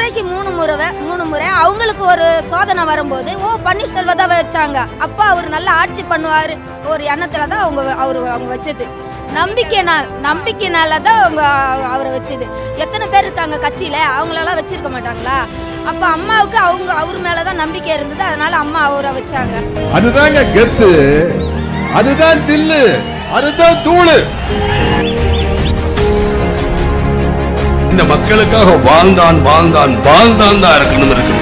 முறைக்கு மூணு முறை அவங்களுக்கு ஒரு சோதனை வரும்போது பன்னீர்செல்வத்தை வச்சாங்க. அப்பா அவர் நல்லா ஆட்சி பண்ணுவார் ஒரு எண்ணத்துல தான் அவங்க வச்சது. நம்பிக்கைனால தான் அவங்க அவரை வச்சது. எத்தனை பேர் இருக்காங்க கட்சியில, அவங்களெல்லாம் வச்சிருக்க மாட்டாங்களா? அப்ப அம்மாவுக்கு அவர் மேலதான் நம்பிக்கை இருந்தது, அதனால அம்மா அவரை வச்சாங்க. அதுதாங்க கெத்து, அதுதான் தில்லு, அதுதான் தூளு. இந்த மக்களுக்காக வாழ்ந்தான் தான் இருக்கணும்.